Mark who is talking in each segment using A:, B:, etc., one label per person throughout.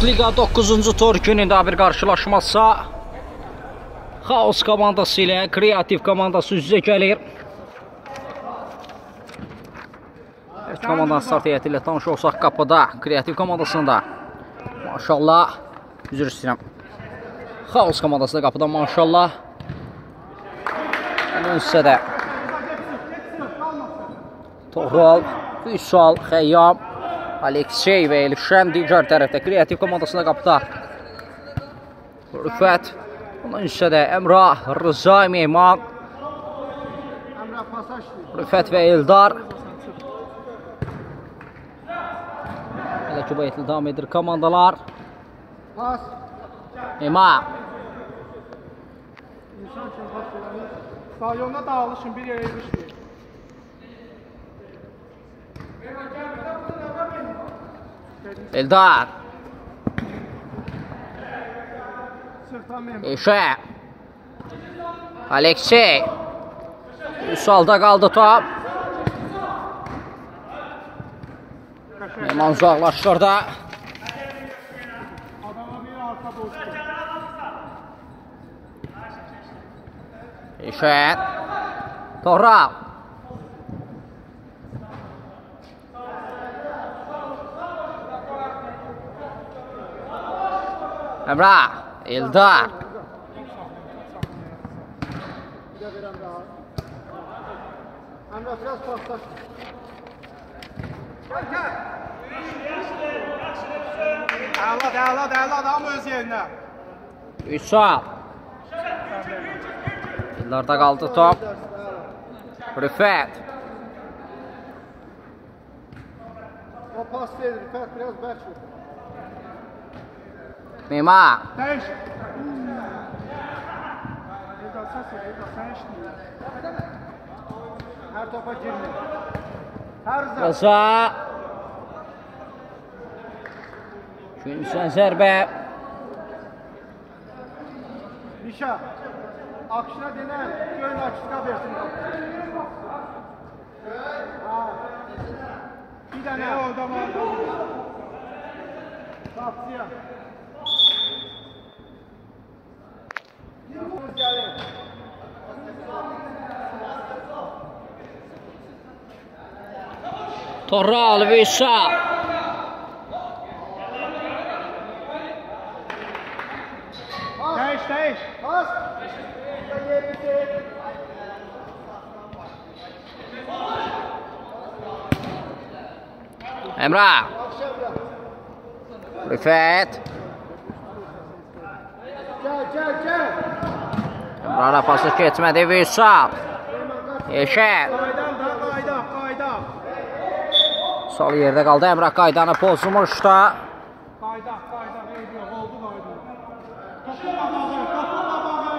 A: Liqa 9-cu tur günündə bir qarşılaşmazsa Xaos komandası ilə Kreativ komandası üz-üzə gəlir. Komandanın start heyəti ilə tanış olsaq qapıda Kreativ komandasında maşallah, üzr istəyirəm, Xaos komandası da qapıda maşallah. Onun hissədə Toğral, Vüsal, Xəyyam, Aleksey və Elşən digər tərəfdə Kreativ komandasında qapıda Rüfət. Onun hissədə Əmrah, Rıza, Mehman, Rüfət və Eldar. Hələ ki bu etli davam edir komandalar. Mehman.
B: Stadionda dağılışın, bir yerə yürüşməyir.
A: Eldar. Eşə. Aleksey. Üsalda qaldı top. Mehman uzaqlaşdırdı. Eşə. Toğral. Əmrah, Eldar.
B: Əmrah, biraz paslar. Əla, adam öz yerində.
A: Üsal. Eldarda qaldı top. Rüfət.
B: O pas verir, Rüfət biraz bərk vurdu.
A: Mehman.
B: Değiş. Eldar sen işleyir. Her topa girme. Her zaman.
A: Rıza. Günsən zərbə.
B: Nişa. Akşına denen gönül açıska versin. Bir tane orada var. Tapsiya.
A: Toral, Vüsal.
B: Değiş. Bas.
A: Əmrah. Rüfət.
B: Gel.
A: Əmrahla pası keçmədi, Vüsal. Eşər.
B: Qayda.
A: Sol yerdə qaldı, Əmrah qaydanı pozmuşdu.
B: Qayda. Oldu. Toplama bağı.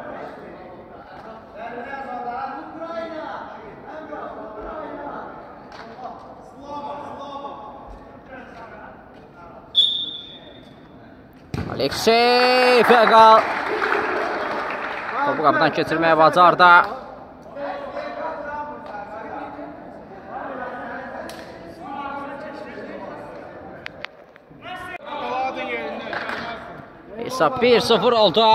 A: Aleksey Feqal. Topu qapıdan keçirməyə bacardı. Hesab 1-0 oldu.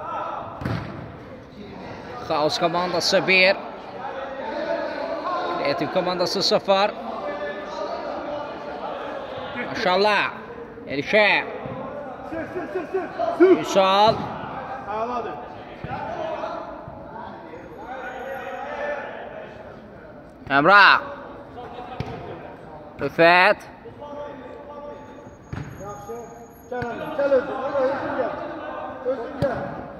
A: Xaos komandası 1. Kreativ komandası 0. Maşallah. Elşə. Vüsal. Əmrah. Rüfət.
B: Gel özün gel.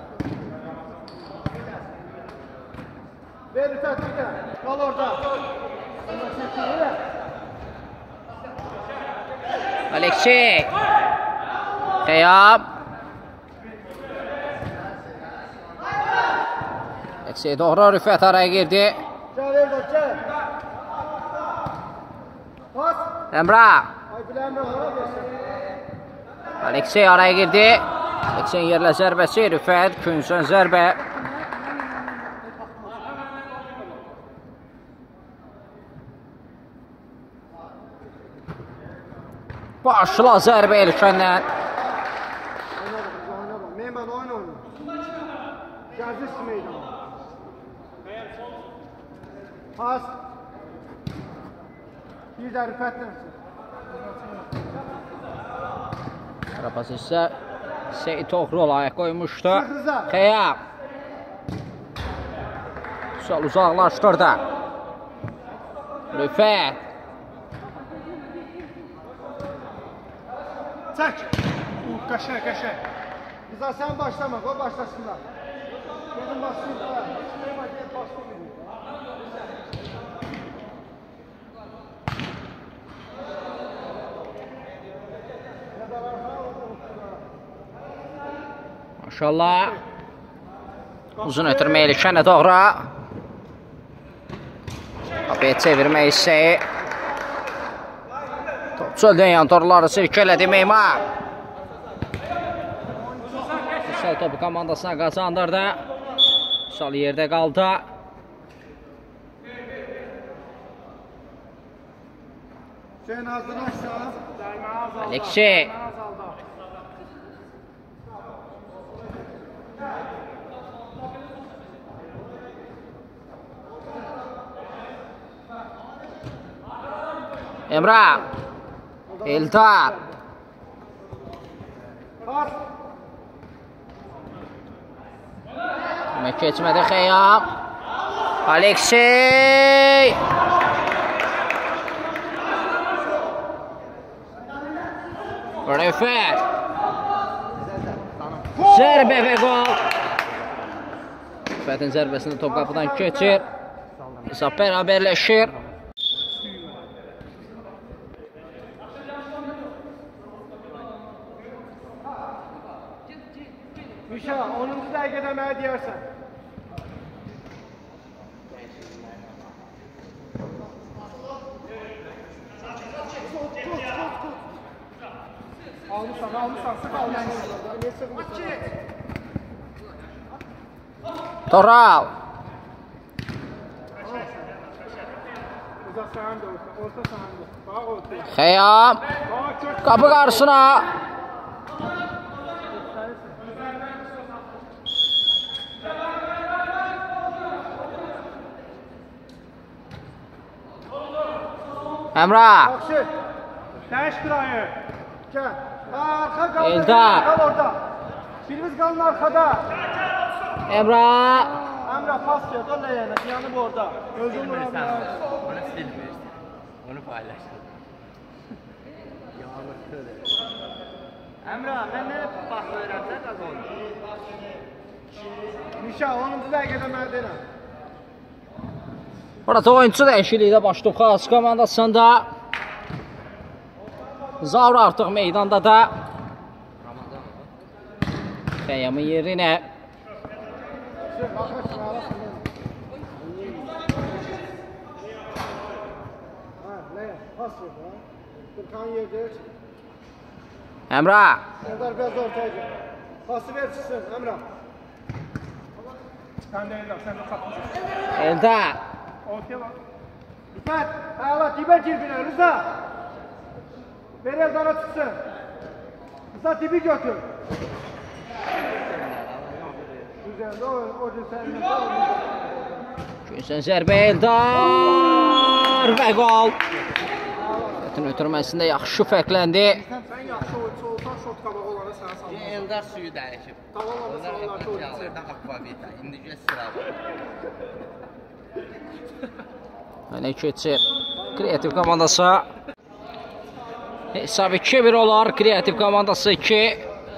B: Ver Rüfət bir de. Kal orada.
A: Aleksey. Xəyyam. Aleksey doğru, Rüfət araya girdi.
B: Gel Eldar gel. Pas.
A: Əmrah.
B: Ay bile Emrah hara versin.
A: Aleksey araya girdi. Aleksey'in yerlə zərbəsi, Rüfət, Günsən zərbə. Başla zərbə Elşəndən.
B: Meyman oyun oynuyor. Gəzir meydana. Pas. Bir də Rüfətlə.
A: Rapaz isə Seyid Oğrul ayaq qoymuşdu. Xeyab. Sol uzaqlaşdırdı. Rüfət.
B: Çək. Qəşəng, qəşəng. Rıza sən başlama, o başlasınlar. Gedin başlayın. Meyman gel başlayın.
A: Maşallah. Uzun ötürməyli Kənə doğru. Qapıya çevirmək istəyi. Top çöldən yan torları sirkələdi Meymar. Vüsal topu komandasına qazandırdı. Vüsal yerdə qaldı.
B: Hüseyin hazırlaşsa.
A: Aleksey. Emrah. Eldar.
B: Pas.
A: Demək keçmədi Xeyab. Aleksey. Rüfət. Zərbə və qol. Rüfətin zərbəsində top qapıdan keçir. Hesab bərabərləşir.
B: Mişa, 10-cu dəqiqədə mənə deyərsən. Almışsan, sıx almışsan.
A: Toral.
B: Uzaq səhəndə orta səhəndə. Bax ortaya.
A: Xeyab. Qapı qarşısına. Emrah.
B: Yaxşı. Dəyiş qırayı. Gəl. Arxa qalın.
A: Eldar.
B: Qal orada. Birimiz qalın arxada.
A: Emrah.
B: Emrah pas ver. Dön ləyənə. Yanıb orada. Özün vurabilir.
C: Onu silmir. Onu paylaş. Emrah, ben ne pas öğrensen kazandım.
B: Mişa, 10-cu dəqiqədə mənə deyirəm.
A: Burada oyuncu dəyişikliyi də başlayıb Xas komandasında. Zavr artıq meydanda da. Xeyyamın yerinə.
B: Pas ver. Furkan yerdə.
A: Emrah.
B: Eldar biraz ortaya gel. Pası ver çıksın Emrah. Sen de Eldar, sen de satmışsın.
A: Eldar.
B: Ortaya bak. Rüfət, ayala dibə gir binə, Rıza. Ver Eldar'a çıksın. Rıza dibi götür. Güzel, o cüzəndə
A: Günsən zərbə Eldar və qol. Bütün ötürməsində yaxşı fərqləndi.
B: Sən yaxşı oyuncu olsan, şot qabağı olanı sənə salmaq.
C: Eldar suyu dəyişib.
B: Tamam ama sağlarda oyuncu.
C: Yağlardan akvavita. İndi göz sıra var.
A: Önə keçir Kreativ komandası. Hesab 2-1 olar. Kreativ komandası 2.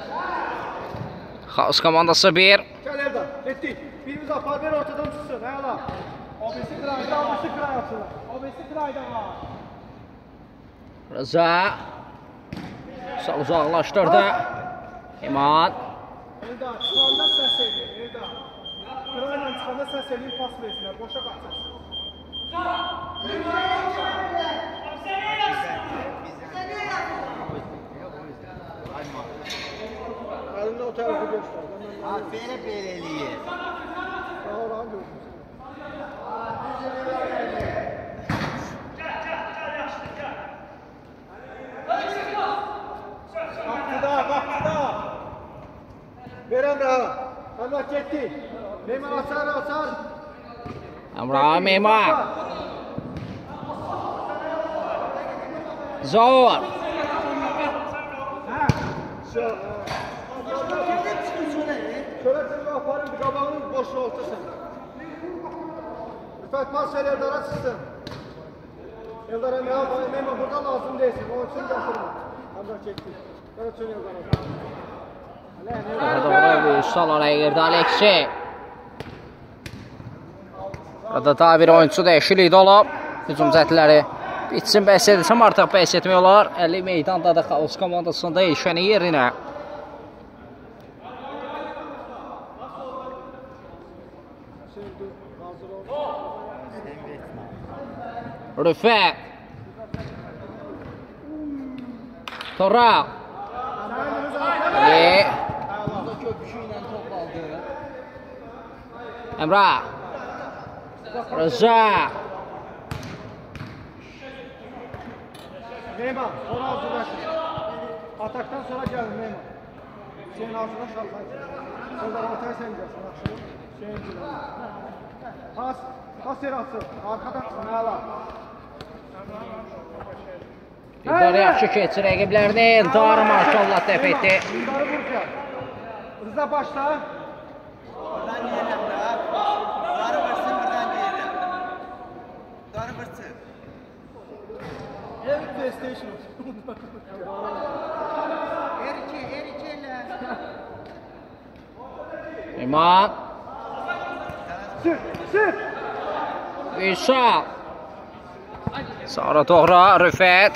A: Xaos komandası 1.
B: Gel Eldar, etdik. Birimiz apar, ver ortadan çıksın, ayala. Obesi kırayda, obesi kıray atılır. Obesi kırayda var.
A: Rıza. Sağ uzaqlaşdırdı. İman.
B: Eldar, çıxanda səs edin, Eldar. Kırayla çıxanda səs edin, pas versinlər, boşa qaçarsın. Əlində o tərəfi göstər.
C: Aferin belediye.
B: Daha oranı görsün. Qapıda. Ver Emrah'a. Emrah gitti. Meyman açar açar.
A: Emrah Meyman. Zor.
B: Şöyle bir aparın bir qabağının boşluğu ortasın. Rüfət pas ver Eldara çıxsın. Eldara Meyman burada lazım değilsin. Onun için gətirin. Emrah gitti. Ver üçün Eldara.
A: Doğru bir sol araya girdi Alexey. Burada daha bir oyuncu dəyişikliyi olub. Hücum cəhətləri bitsin bəs edirsən artıq bəs etmək olar. 50 meydanda da Xaos komandasında işəni yerinə. Rüfət. Toral. Emrah. Rıza.
B: Meyman, sonra hazırlaşın. Ataktan sonra gelin Meyman. Senin ağzına şaltay. Sonra atay sen gelsin. Şeyin cilani. Pas yer atsın. Arkadan çıksın. Hala.
A: Eldar yaxşı keçir rəqiblərini. Eldar maşallah dəf etdi.
B: Bunları vuracaq. Rıza başla.
C: Buradan gelin de. Darı vursun buradan gelin. Darı vursun.
B: Ev PlayStation.
C: Erkeğler.
A: İman.
B: Sür, sür.
A: Vüsal. Sonra doğru Rüfət.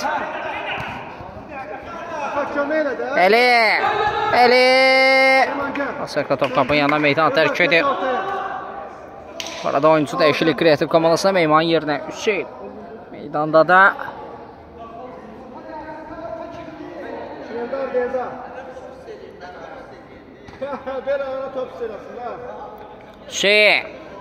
B: Bak kömeyle de.
A: Əli. Əli.
B: Hemen gel.
A: Asırqa top kapın yanına meydan tərk edir. Arada oyuncu dəyişiklik kreativ komandasına Meyman yerinə Hüseyin. Meydanda da
B: Eldar Deza. Ver ayağına top sırasın ha.
A: Hüseyin.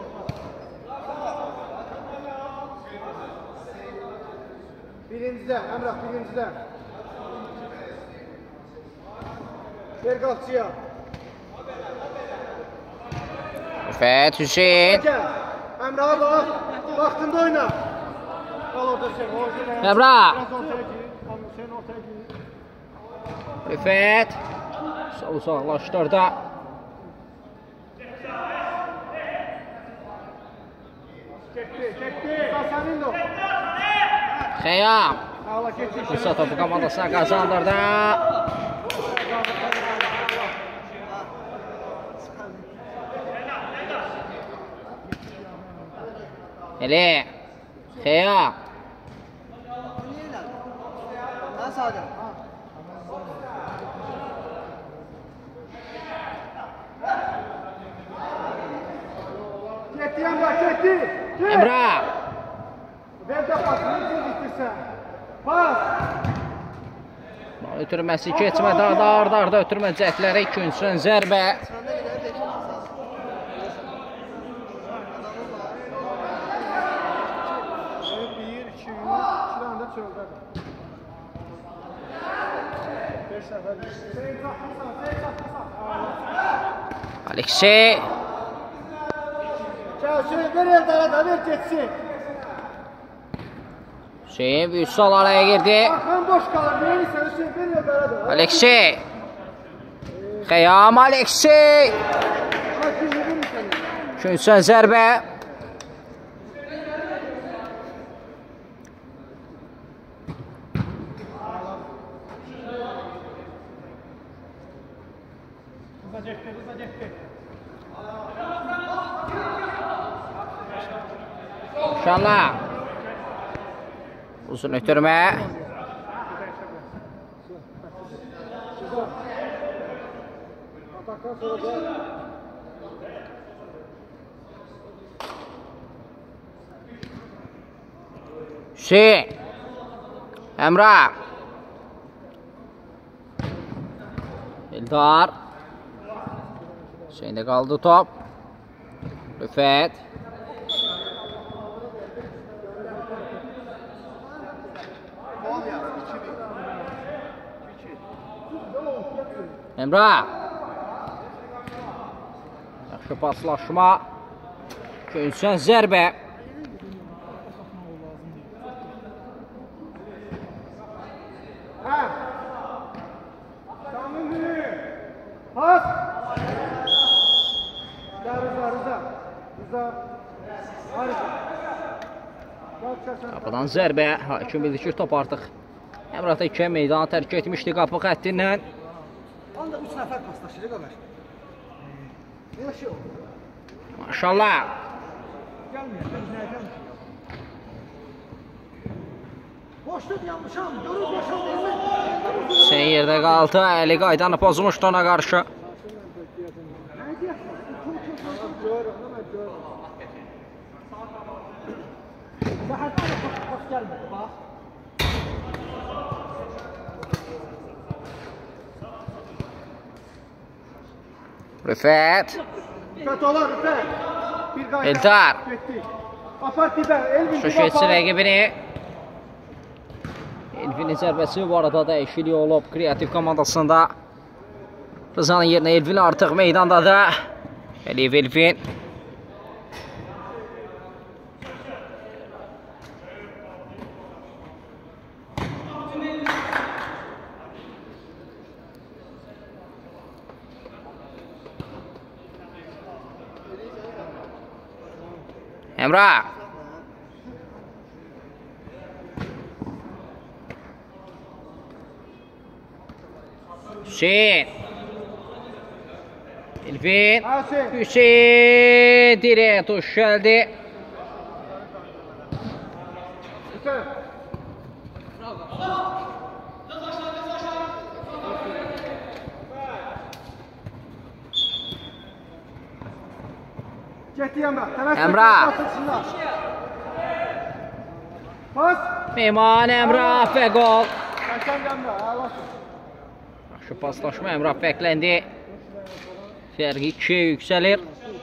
B: Birinciden, Emrah birinciden. Ver kalçıya.
A: Rüfət Hüseyin.
B: Gel. Emrah'a bak. Vaktinde oyna. Kal orada sen.
A: Emrah.
B: Biraz ortaya gir. Sen ortaya gir.
A: Rüfət. Sol uzaqlaşdırdı.
B: Çekti. Senin de o.
A: Xəyam.
B: Allah geçti.
A: Qısa topu komandasına qazandırdı. Əli. Xəyam.
B: Nasıl adam? Gitti Emrah gitti.
A: Emrah.
B: Ver de pas. Nasıl gittirsen? Pas.
A: Ötürməsi keçmədi. Arda ötürmə cəhdləri ikincinin zərbə.
B: Bir, iki tane de çölde. 5 sefer.
A: Alexey.
B: Gel şöyle ver Eldar'a da ver geçsin.
A: Hüseyin Vüsal araya girdi.
B: Arkam boş kalır. Neyse Hüseyin ver Eldar'a da.
A: Alexey. Xəyam Alexey.
B: Bak şimdi verir misin?
A: Üçüncüsün zərbə. İnşallah. Uzun ötürmə.
B: Ataktan sonra gel.
A: Hüseyin. Emrah. Eldar. Hüseyin'de kaldı top. Rüfət. Emrah. Yaxşı paslaşma. Göyçən zərbə.
B: Ha. Tamam mı? Pas. Rıza. Harika.
A: Qapıdan zərbə. Hakim bildi ki, top artıq Əmrah Təkkə meydanı tərk etmişdi qapı xəttindən.
B: Onda 3 nəfər paslaşır qardaş. Yaxşı.
A: Maşallah.
B: Gəlmir, gəlmir. Boşluq yanmışam, görür boşaldı.
A: Sen yerdə qaldı, əli qaydanı pozmuşdu ona qarşı. Rüfət.
B: Rüfət olar, Rüfət. Bir qayda.
A: Eldar.
B: Getdik. Apar dibə, Elvin
A: Şu keçsi rəqibini. Elvinin zərbəsi bu arada dəyişiklik olub Kreativ komandasında. Rızanın yerinə Elvin artıq meydanda da. Əliyev Elvin. Emrah. Hüseyin. Elvin. Hüseyin. Direğe tuş geldi.
B: Rüfət. Getdi Emrah.
A: Emrah.
B: Pas.
A: Mehman Emrah və gol.
B: Kaçan Emrah. Ağlasın.
A: Yaxşı paslaşma Emrah fərqləndi. Fərqi 2-yə yüksəlir.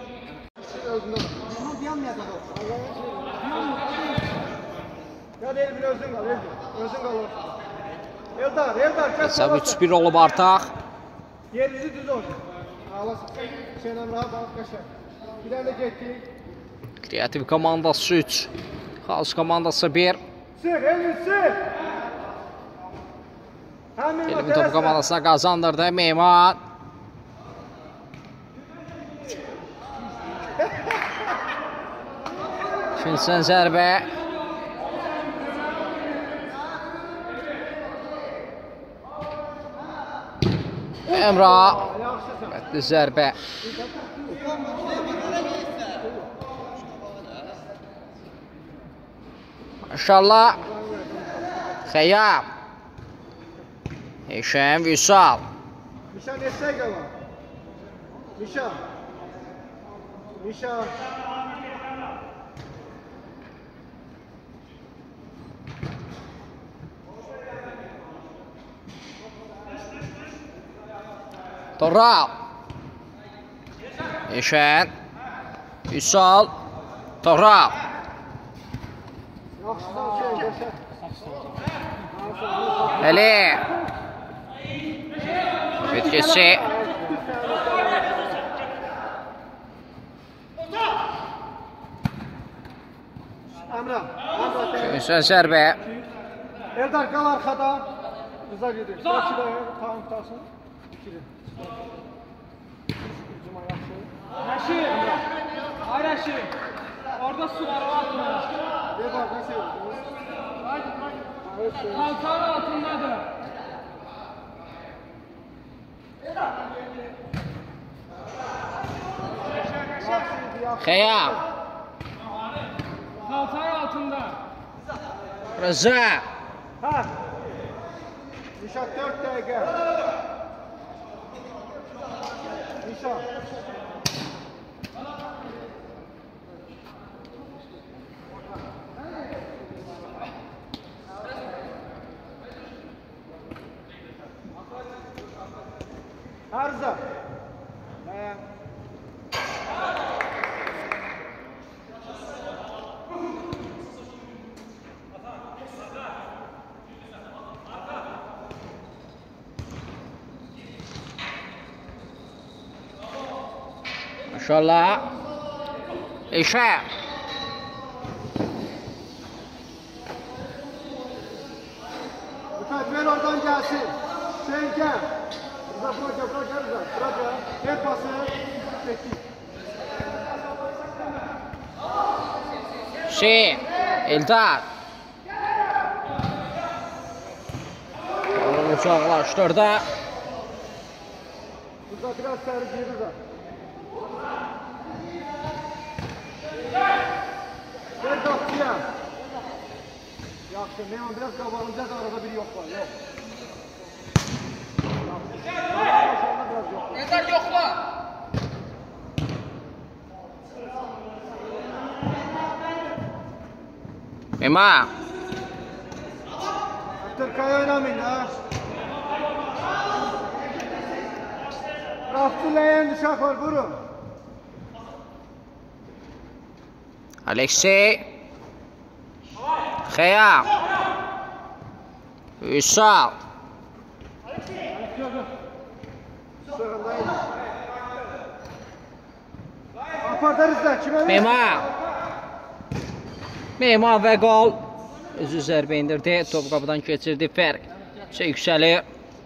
B: Ya Elvin özün qal, Elvin. Özün qal. Eldar.
A: Hesab 3-1 olub artıq.
B: Yerinizi düz olsun. Ağlasın. Hüseyin Emrah'a bak kaşar. Bir tane de getdik.
A: Kreativ komandası 3. Xalq komandası 1.
B: Sık, Elvin sık.
A: Elvin top komandasına qazandırdı Mehman. Şinsən zərbə. Emrah. Qətti zərbə. Maşallah. Xəyyam. Eşəm Vüsal.
B: Mişan etsək var. Mişan.
A: Toral. Eşən. Vüsal. Toral. Əli. Bitkisi.
B: Emrah.
A: Şinsən zərbə.
B: Eldar qal arxada. Rıza gedir. Rakibə tamam tutasın.
D: Rəşid, ay Rəşid, orada su var, o atma.
B: Eldar nasıl?
D: Kalçanın altındadır.
A: Xəyyam.
D: Kalçanın altında.
A: Rıza.
B: Ha. Nişan 4 dəqiqə. Nişan. Arıza.
A: Maşallah. İşe.
B: Rıfat ver oradan gelsin. Sen gel. Rıza bırak gel Rıza. Bırak ya. Ver pası. Bekle.
A: Şey. Eldar. Onu uzaklaştırdı.
B: Rıza biraz seri gir Rıza. Ver kapıya. Yaxşı, Mehman biraz qabağımızda da arada biri yok var, yok.
D: Eldar yoxla.
A: Mema.
B: Türkaya oynamayın ha. Raftırlayan uşaq var, vurun.
A: Alexey. Xeyam. Üsal.
B: Sığındayın. Apardarız da, kime ver?
A: Mema. Mema ve gol. Özü zərbə indirdi. Top qapıdan keçirdi. Fərq yüksəlir.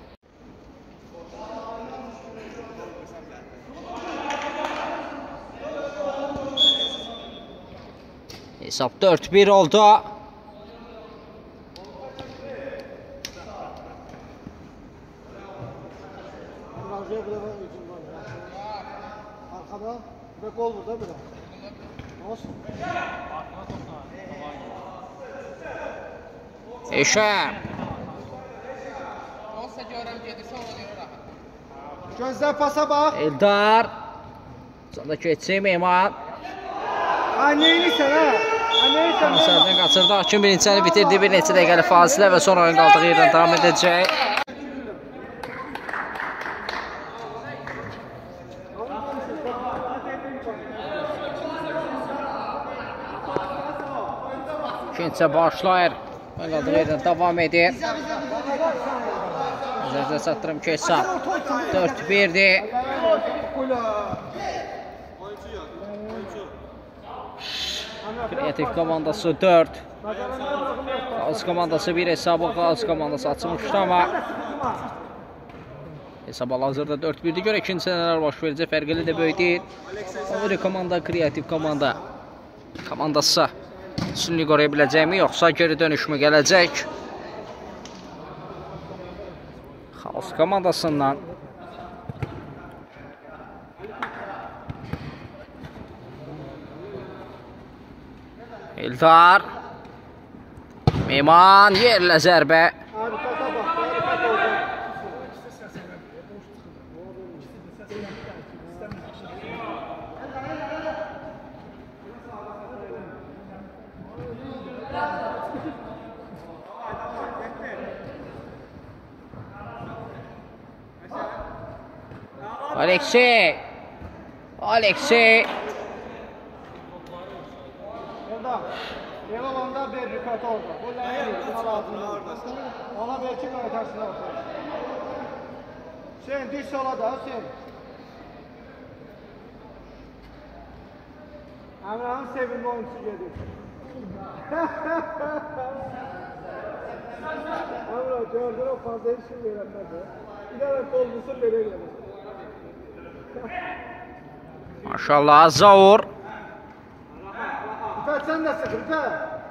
A: Hesab 4-1 oldu.
B: Arkada ve gol burada biraz. Olsun.
A: Eşəm.
D: Olsa görəm gedirsə o deyir rahat.
B: Gözler pasa bak.
A: Eldar. Sonra keçsin Mehman.
B: Ha neylisən ha? Ha neylisən?
A: Məsəldən qaçırdı. Hakim birinci hissəni bitirdi. Bir neçə dəqiqəlik fasilə və sonra oyun qaldığı yerdən davam edəcək. İkinci başlayır. Oyun qaldığı yerdən davam edir. Üzərinizə çatdırım ki, hesab 4-1'dir. Kreativ komandası 4. Qaos komandası 1 hesabı. Qaos komandası açılmışdı ama hesab hal-hazırda 4-1'dir. Görə ikinci nələr baş verəcək, fərqli də böyük deyil. Favori komanda, kreativ komanda komandası üstünlüyü qoruya biləcəkmi, yoxsa geri dönüşmü gələcək? Qaos komandasından Eldar. Mehman yerlə zərbə. Alexey. Alexey.
B: Orada. Eyvah onda bir Rıfat orada. Bu ne? Ona belki kaytarsın orada. Hüseyin düş sola da Hüseyin. Emrah'ın sevimli oyuncusu geliyor. Emrah gördün o fazla hiç şey verenmedi. Bir de kolbusun böyle gelir.
A: Maşallah Zaur.
B: Rıfat sen de sık Rıfat.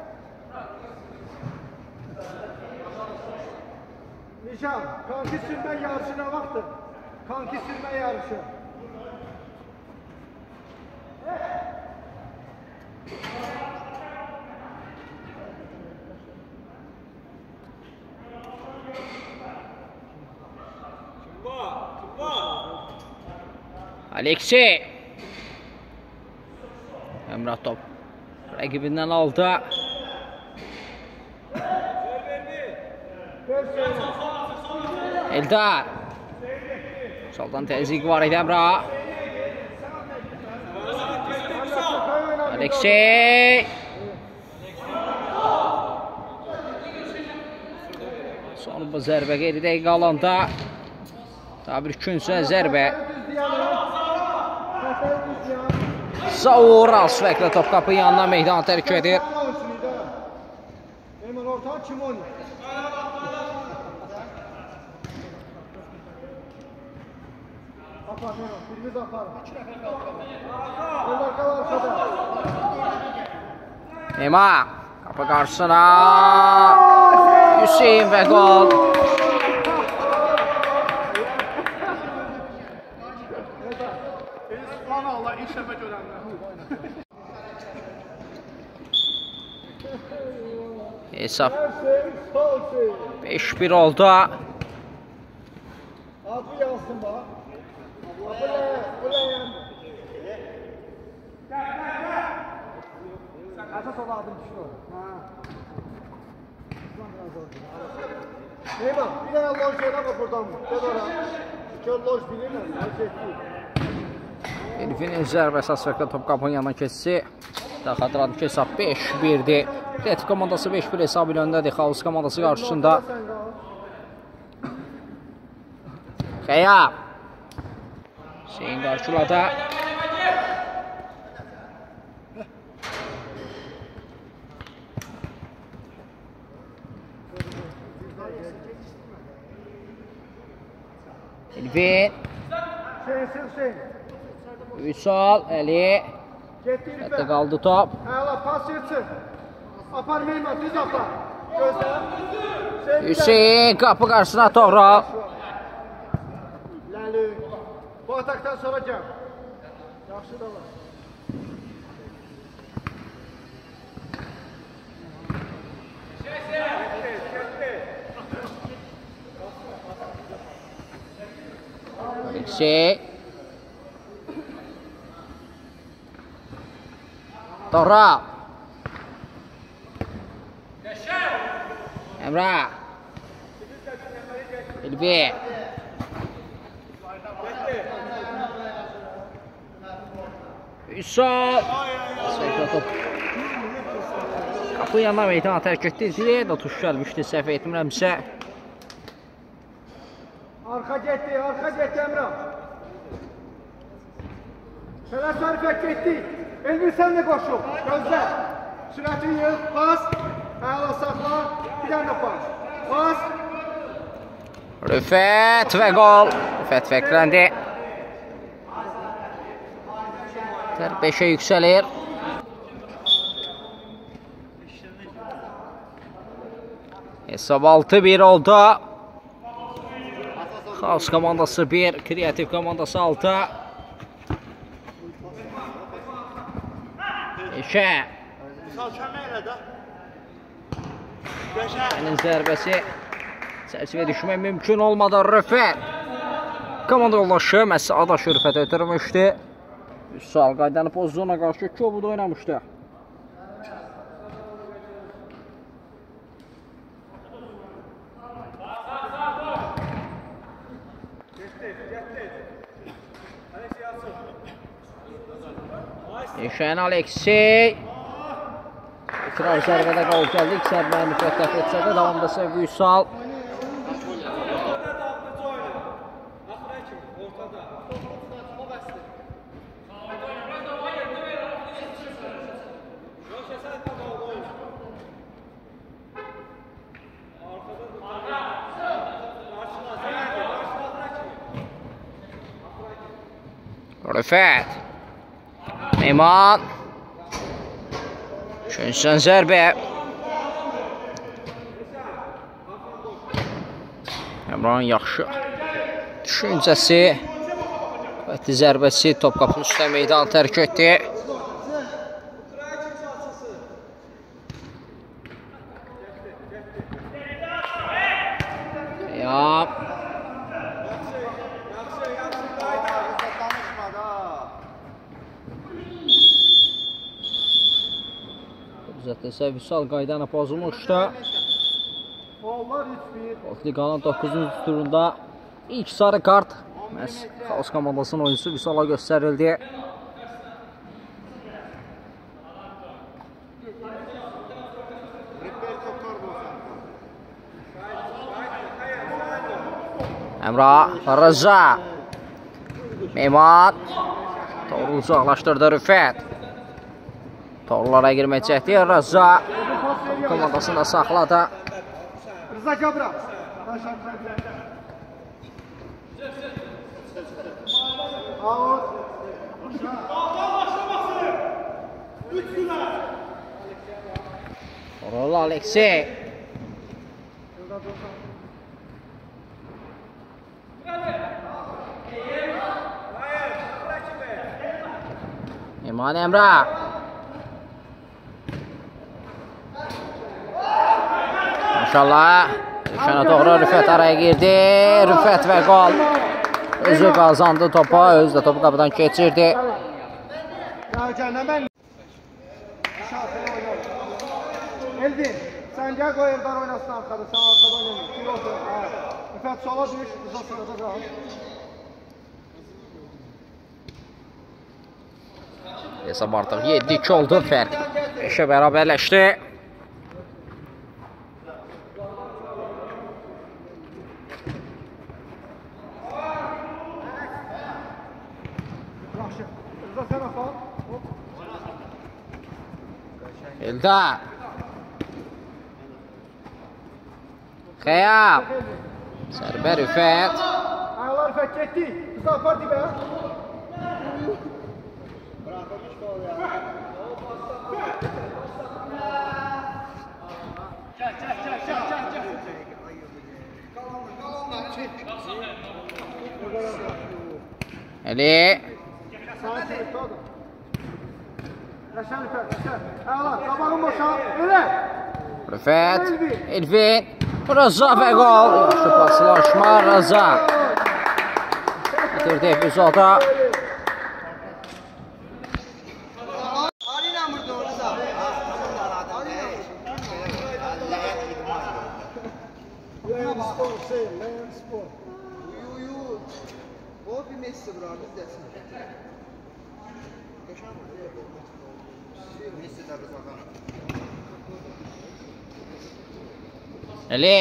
B: Nişan, kanki sürme yarışına baktın. Kanki sürme yarışı.
A: Alexey. Emrah top rakibinden aldı. Eldar. Soldan təzyiq var idi Emrah. Alexey. Son bu zərbə qeyri dəqiqə alanda. Daha bir künsə zərbə. Zaur Asfeklə top kapı yanına meydanı tərk edir.
B: Hemen ortadan kim oynuyor? Apar hemen, birimiz apar. Onlar kal arkada.
A: Ema kapı karşısına Hüseyin ve gol. Hesap 5-1 oldu.
B: Adı yazsın bak. Esas ola adım düşüyor. Neyman, bir tane loj yere bak buradan. Gel oraya. Kör loj bilirler.
A: Elif'in zərbəsi Asfeklə top kapının yanına keçsi. Daha xatırladım ki hesab 5-1'dir. Kreativ komandası 5-1 hesabı ilə öndədir. Xaos komandası qarşısında. Xeyab. Hüseyin qarşıladı. Elif'in. Üsal, Əli. Hətta qaldı top.
B: Həla, pas yetsin. Apar Meyman, düz apar. Gözlə.
A: Hüseyin kapı qarşısına Toğral.
B: Ləli. Bu ataktan sonra gəl. Yaxşı da var.
A: Hüseyin. Toğral. Emrah. Elbi. Üsal. Asfeklə top. Kapı yanına meydana tərk etdi. Direyə də tuş gəlmişdi, səhv etmirəmsə.
B: Arka getdi Emrah. Fener Sarifek getdi. Elvin sen de koşun. Gözle. Süratini yığ. Pas. Hala sakla. Bir tane pas. Pas.
A: Rüfət və gol. Rüfət fəkləndi. 5'e yüksəlir. Hesab 6-1 oldu. Xaos komandası 1, Kreativ komandası 6. Eşə. Əlin zərbəsi çərçivə düşmək mümkün olmadı. Rüfət. Komanda yoldaşı Məssi Adaş Rüfət ötürmüşdü. Üsal qaydanı pozduğuna qarşı Kobuda oynamışdı. Eşən Aleksey. İtiraz zərbədə qol gəldi. İlk zərbəyə müvəqqəf etsə də davamda Sevgi Üsal. Rüfət. Meyman. Üçüncüsən zərbə. Əmrahın yaxşı düşüncəsi. Qüvvətli zərbəsi top qapının üstə meydanı tərk etdi. Yap. Zaten Vüsal qaydanı pozulmuşdu. Liqanın 9-cu turunda ilk sarı kart Xaos komandasının oyuncusu Vüsala göstərildi. Emrah, Rıza, Meyman, Toğrul uzaqlaşdırdı Rüfət. Toğrullara girmək çəkdi. Rıza komandasını da saxladı.
B: Rıza Cabra. Out.
A: Toğrul Aleksey. İman Emrə. Maşallah. Rüfətə doğru Rüfət araya girdi. Rüfət və qol. Özü qazandı topa. Özü də topu qapıdan keçirdi.
B: Elvin, sen gel koy Eldar oynasın arkada. Sen arkada oynayın. Kim olsun? Rüfət sola düş. Rıza sırada kal.
A: Hesab artıq 7-2 oldu. Fərq 5-ə bərabərləşdi.
B: Rıza sen afal.
A: Eldar. Xəyab. Sərbə Rüfət.
B: Aylar Rüfət getdi. Rıza apar dibə.
A: Əli.
B: Rəşən Rüfət, Rəşən. Aylar, qabağın boşa. Elə.
A: Rüfət. Elvin. Rıza və qol. Yaxşı paslaşma Rıza. Bitirdi epizoda. Əli.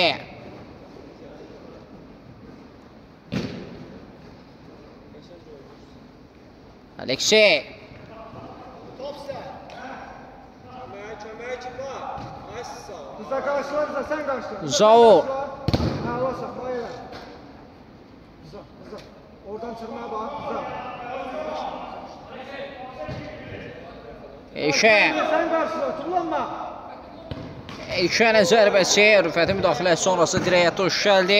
A: Aleksey.
B: Rıza karşılar, Rıza sen karşılar.
A: Zaur.
B: Ağlasın, bayıla. Rıza, Rıza. Oradan çıkmaya bak, Rıza.
A: Eşə.
B: Sen karşılar, kullanma.
A: Eşənin zərbəsi Rüfətin müdaxiləsi sonrası dirəyə toş gəldi.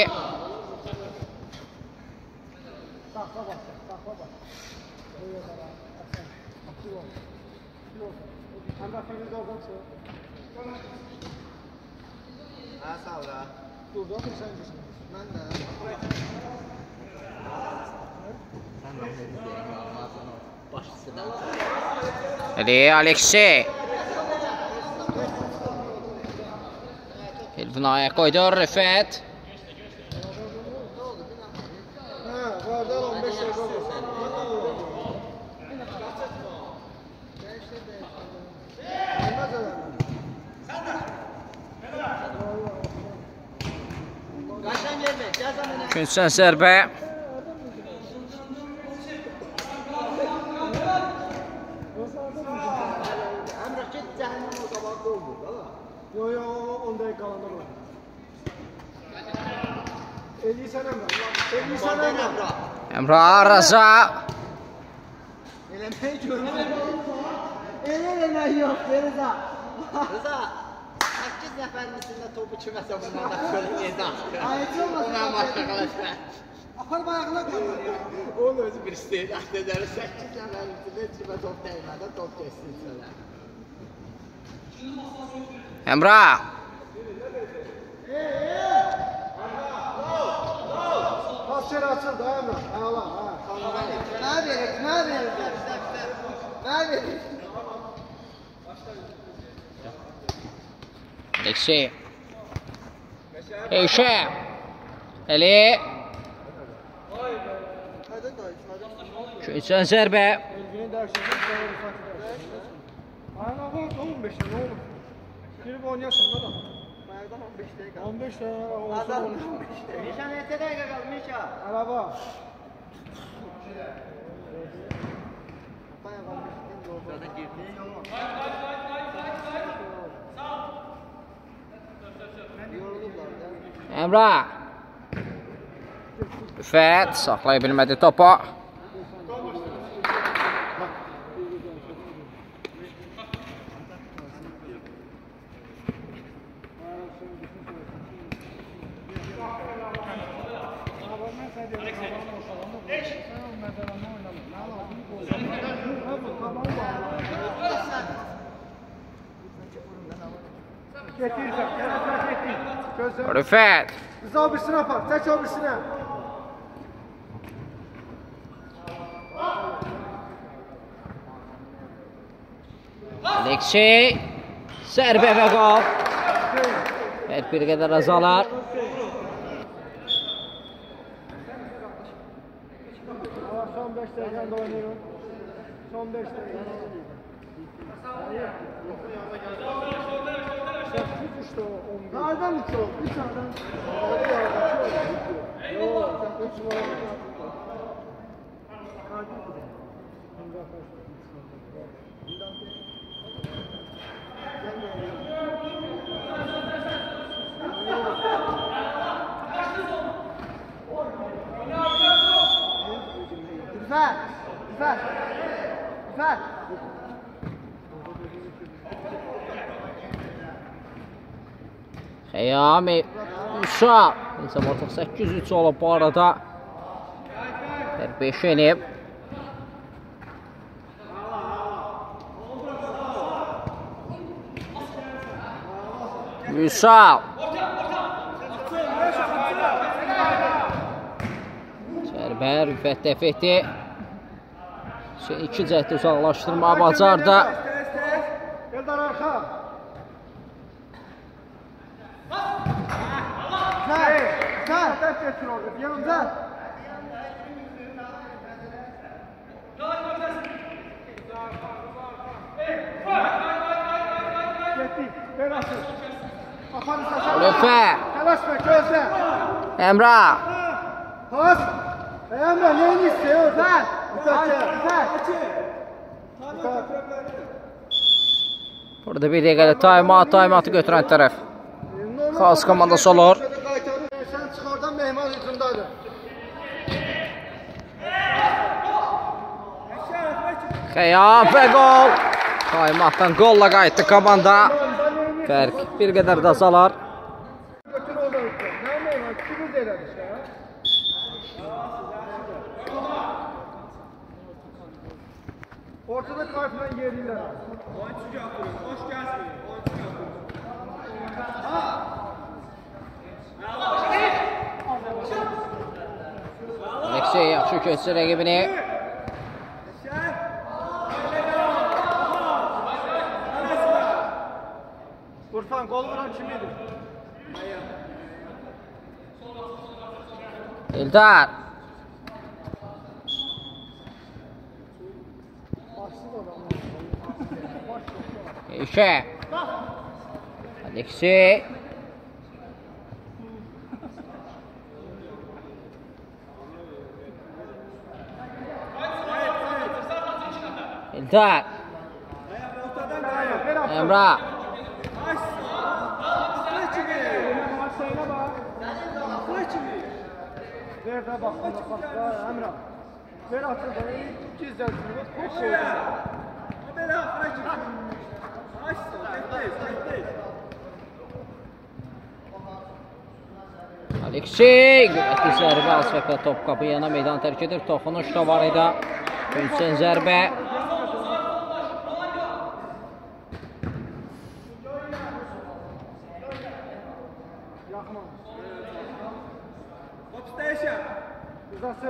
A: Əli, Aleksey. Elvin aya qoydu Rüfət.
B: Vardan 15 dakika var.
C: Kaçtan gelme, gel sana.
A: Günsən zərbə.
C: Emrah git cehennem o zaman doldu.
B: Yo yo 10 dakika kalanda bırak. 50 sen Emrah. 50 sen Emrah.
A: Emrə Rıza.
C: Elemeyi görmedim. Elemeyi yok Rıza. Rıza. 8 nəfərin içində topu kiməsə bundan da söyləyəcək. Ayıcı olmasın. Bundan başqa qalacaq.
B: Apar bayağına koy.
C: Onun özü bir istedikləri 8 nəfərin içində cibə top dəymədən top geçsin söylə.
A: Emrə.
B: Pas yeri açıldı Emrah. Ayağlar.
C: Nə verir? Nə verir? Nə verir?
A: Aleksey. Eşə. Əli. Günsən zərbə.
B: Elginin dərşində ayağına vur 15 ne olur. Girip oynayasın da.
C: Bayaqdan 15 dəqiqə.
B: 15 de olsun.
C: Azad 15 dəqiqə. Mişa neçə dəqiqə qaldı Mişa?
B: Araba.
A: Emrah. Rüfət saxlaya bilmədi topu.
B: Getirsən, gələn getir. Gözlə.
A: Rüfət.
B: Rıza o birisini apar, çək o birisini.
A: Aleksey. Zərbə və qol. Bir qədər azalar.
B: Son 5 dəqiqəndə oynayırım. Son 5 dəqiqəndə. Nereden çok? Bir tane. Yok, sen 3 numara. Güzel. Güzel. Güzel.
A: Xeyami Uşaq. İnsam artıq 8-3 olub bu arada. 5 yenib. Uşaq. Zərbə Rüfət dəf etdi. 2 cəhdə uzaqlaşdırmağı bacardı.
B: Eldar arxa. Sen dert getir orada. Yanımda. Getir. Ver asıl. Kafanı saçar.
A: Rüfət.
B: Telaşma gözle.
A: Emrah.
B: Pas. Emre neyini istiyor? Sen.
A: Burada bir dəqiqədə taymatı götürən tərəf Xalq komandası olur.
B: Sen çıxardan mehman hücumdadır.
A: Xeyam və qol. Taymatdan qolla qayıtdı komanda. Fərq bir qədər də azalar.
B: Götür orada hücum. Ne mehman? İkimiz de elədik ya. Ortada kartla yerliler.
D: Hoş gelsin.
A: Aleksey yaxşı köçsü rəqibini.
B: Urfan gol vuran kimdir?
A: Eldar. İşe. Aleksey. Eldar. Emrah.
B: Ver de bak. Emrah. Ver atın da gizlersin. Hoş
A: Aleksey. Qüvvətli zərbə Asfəqlə top qapı yana meydan tərk edir. Toxunuş da var idi. Hüseyn zərbə.
B: Rızası.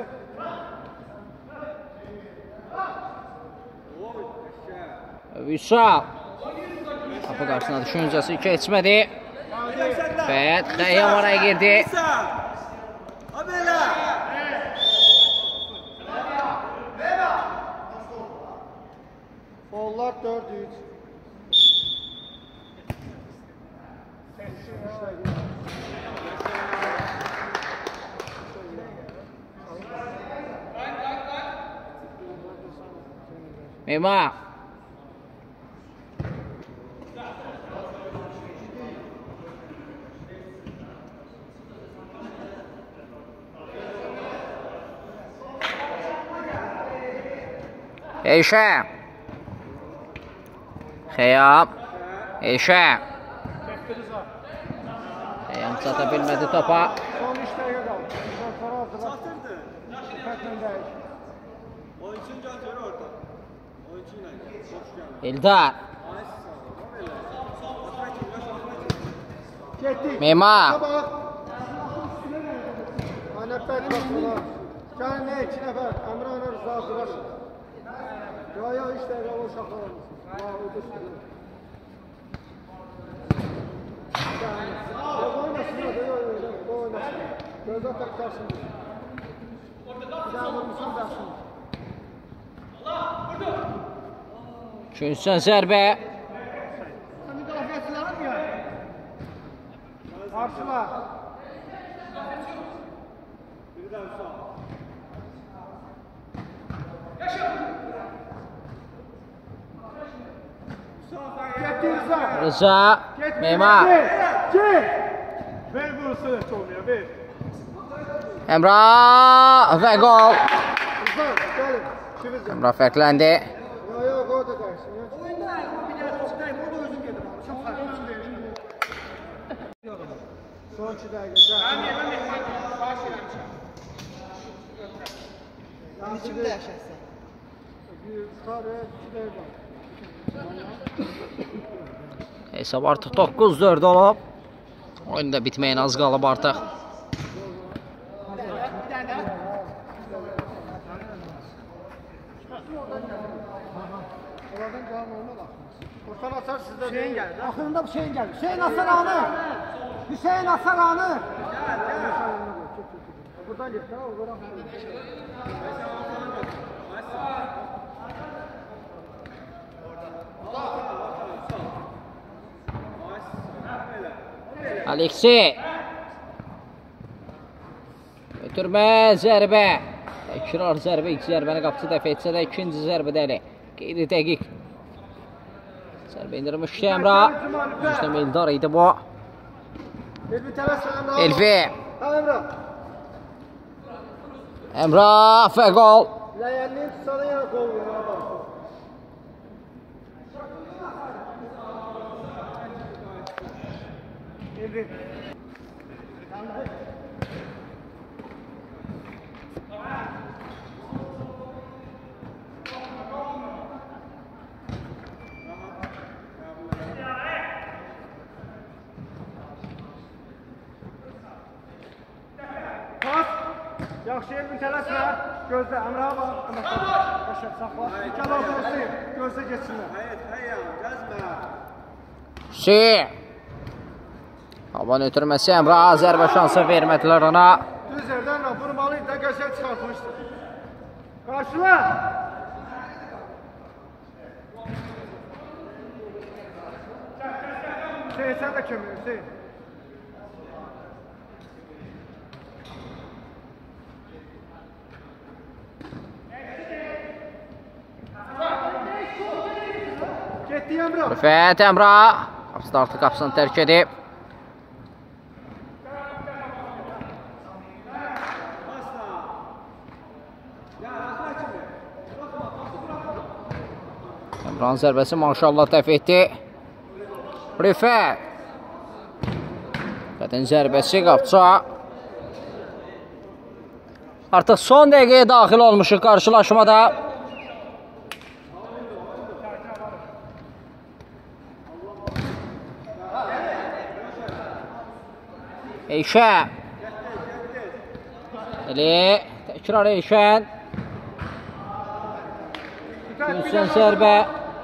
A: Vüsal. Qapı qarşısına düşüncəsi keçmədi. Fət Xəyyam oraya girdi.
B: Follar 4-3.
A: Memah. Eyşə. Xeyam. Eyşə. Xeyam çata bilmədi topa.
B: Son 3 dəqiqə qaldı. Sonra hazırlar. Çatırdı. Diqqətlə dəyiş.
E: Oyunçunu götür orada. Oyuncu ilə. Boş gəlmə.
A: İldar.
B: Getdik.
A: Memar.
B: Bax. Anəbbət baxırlar. Gəlin nə 2 nəfər. Əmran Rıza hazırlaşın. Ya 3 dəqiqə o uşaqlar olmasın. Ha, o da sürür. Oynasın, oynasın. Gözə təkərsın. Bir daha vurmuşsan bəxsin.
A: Üçüncüsən zərbə.
B: Müdafiəçilərim ya. Qarşılar.
E: Birdən sağ.
B: Getdi Rıza.
A: Rıza. Memar.
B: Gel. Ver vursun olmuyor, ver.
A: Əmrah və qol.
B: Rıza, gəlin. İkimiz de.
A: Əmrah fərqləndi.
B: Yok, o da dersin ya. Oyunda bir daha tutayım, o da özüm gelir abi. Çok farklı özüm gelir. Son 2 dakika.
C: İçimdə yaşasın.
B: Yukarı 2 dakika.
A: Hesab artıq 9-4 olub. Oyun da bitməyin az qalıb artıq.
B: Oradan devam olmalı. Ortan atar sizde Hüseyin geldi. Axırında Hüseyin geldi. Hüseyin Asaranı. Hüseyin Asaranı. Buradan git. Oradan.
A: Aleksi. Götürmə, zərbə. Təkrar zərbə, ilk zərbəni qapıcı dəf etsə də ikinci zərbədə elə. Qeyri dəqiq. Zərbə indirmişdi Əmrah. Üstəm İldar idi bu.
B: Elfi tələs Əmrah.
A: Elfi.
B: Ha Əmrah.
A: Əmrah və qol.
B: Ləyənliyin tutsana yana qol vurur. Elfi. Pas. Yaxşı Elvin tələsmə. Gözlə, Əmrəyə bax. Yaşa, saxla. Gəl orada Hüseyin. Gözlə geçsinlər.
E: Hayır, hayır, gəzmə.
A: Hüseyin. Havan ötürməsi Əmrah zərbə şansı vermədilər ona.
B: Düz yerdən vurmalıydı da qəşəng çıxartmışdı. Qarşıla. Hüseyin sən də kömür Hüseyin. Getdi Əmrah.
A: Rüfət Əmrah. Qapısı artıq qapısını tərk edib. Əmrahın zərbəsi maşallah dəf etdi. Rüfət. Rüfətin zərbəsi qapıca. Artıq son dəqiqəyə daxil olmuşuq qarşılaşmada. Eyşə. Elə təkrar Eyşən. Gülsən zərbə.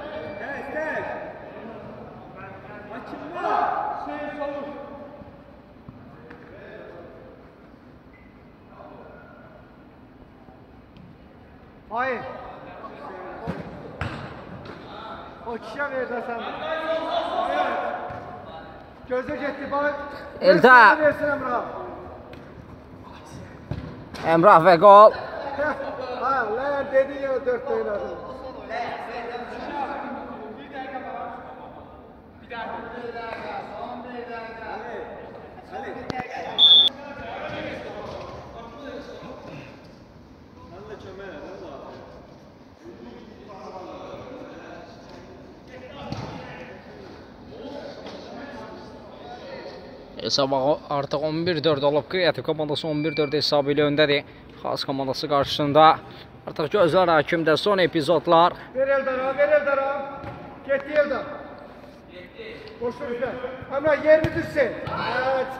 B: Hayır. O kişiyə verdə sən. Gözə getdi, bax.
A: Eldar.
B: Versin Əmrah.
A: Əmrah və qol.
B: Ha, ləyən dedi ya 4 oynadı.
A: Hesab artıq 11-4 olub. Kreativ komandası 11-4 hesabı ilə öndədir. Xas komandası qarşısında. Artıq gözlər hakimdə son epizodlar.
B: Ver Eldar. Getdi Eldar. Boşver Rüfət. Emrah yerini düşsün. Evet.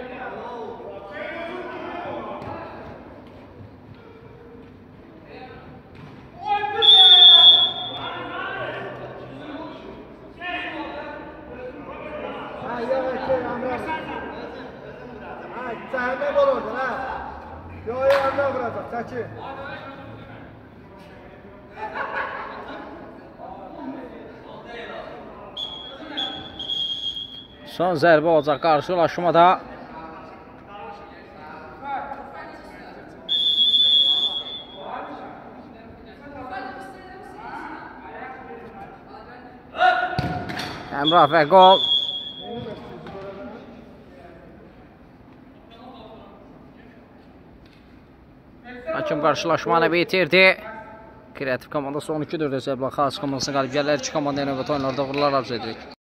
B: Cehennem olurdu ha. Yo Emrah vuracak. Çəki.
A: Son zərbə olacaq qarşılaşmada. Emrah və gol. Hakim qarşılaşmanı bitirdi. Kreativ komandası 12-4 hesabla Xas komandasına qalib gəlirlər. İki komanda ilə növbəti oyunlarda uğurlar arzu edirik.